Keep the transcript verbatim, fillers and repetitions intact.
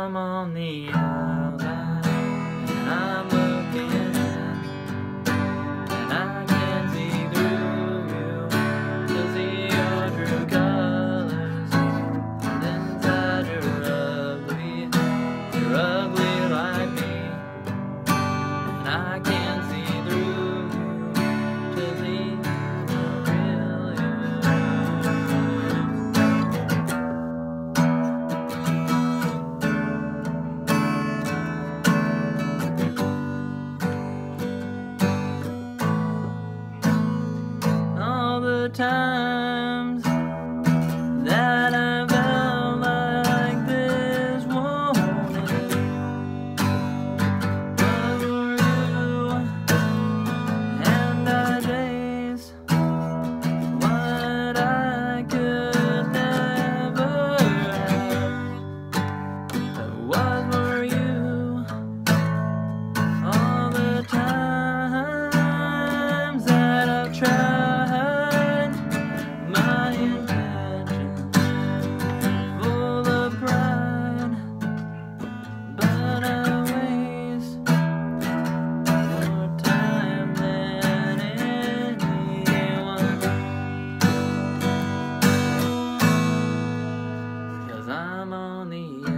I'm on the outside and I'm looking in, and I can see through you to see your true colors. And inside you're ugly, you're ugly like me, and I can see through you to see the real you. All the times that I felt like this wanted was for you, and I chased what I could never have. That was for you. All the times that I've tried my intentions, full of pride, but I waste more time than anyone, 'cause I'm on the